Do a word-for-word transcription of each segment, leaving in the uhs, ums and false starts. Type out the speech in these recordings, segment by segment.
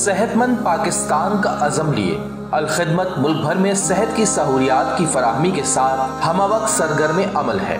صحت مند پاکستان کا عزم لیے الخدمت ملک بھر میں صحت کی سہولیات کی فراہمی کے ساتھ ہمہ وقت سرگرم عمل ہے۔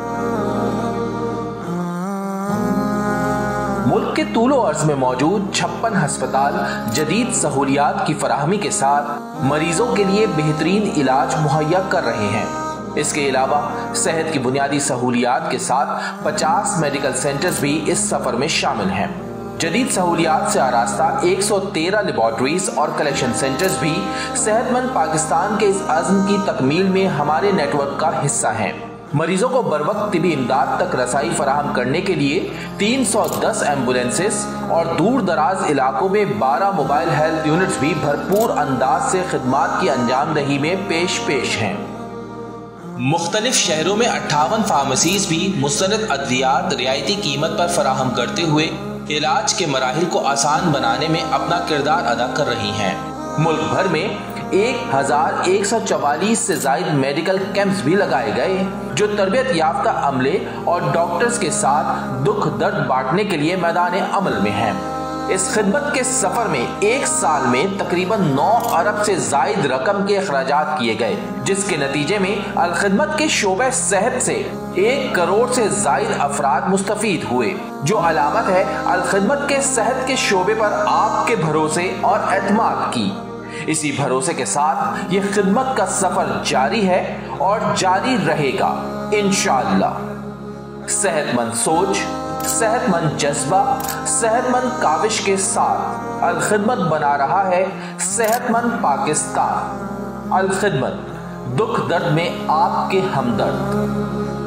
ملک کے طول و عرض میں موجود چھپن ہسپتال جدید سہولیات کی فراہمی کے ساتھ مریضوں کے لیے بہترین علاج مہیا کر رہے ہیں۔ اس کے علاوہ صحت کی بنیادی سہولیات کے ساتھ پچاس میڈیکل سینٹرز بھی اس سفر میں شامل ہیں۔ جدید سہولیات سے آراستہ ایک سو تیرہ لیبارٹریز اور کلیکشن سینٹرز بھی صحت مند پاکستان کے اس عزم کی تکمیل میں ہمارے نیٹ ورک کا حصہ ہیں۔ مریضوں کو بروقت طبی امداد تک رسائی فراہم کرنے کے لیے تین سو دس ایمبولینسز اور دور دراز علاقوں میں بارہ موبائل ہیلتھ یونٹس بھی بھرپور انداز سے خدمات کی انجام دہی میں پیش پیش ہیں۔ مختلف شہروں میں اٹھاون فارمیسیز بھی مستند ادویات رعایتی قیمت پر فراہم کرتے ہوئے علاج کے مراحل کو آسان بنانے میں اپنا کردار ادا کر رہی ہیں۔ ملک بھر میں ایک ہزار ایک سو چوالیس سے زائد میڈیکل کیمپس بھی لگائے گئے جو تربیت یافتہ عملے اور ڈاکٹرز کے ساتھ دکھ درد بانٹنے کے لیے میدان عمل میں ہیں۔ اس خدمت کے سفر میں ایک سال میں تقریباً نو ارب سے زائد رقم کے اخراجات کیے گئے، جس کے نتیجے میں الخدمت کے شعبہ صحت سے ایک کروڑ سے زائد افراد مستفید ہوئے، جو علامت ہے الخدمت کے صحت کے شعبے پر آپ کے بھروسے اور اعتماد کی۔ اسی بھروسے کے ساتھ یہ خدمت کا سفر جاری ہے اور جاری رہے گا انشاءاللہ۔ صحت مند سوچ، صحت مند جذبہ، صحت مند کاوش کے ساتھ الخدمت بنا رہا ہے صحت مند پاکستان۔ الخدمت، دکھ درد میں آپ کے ہمدرد۔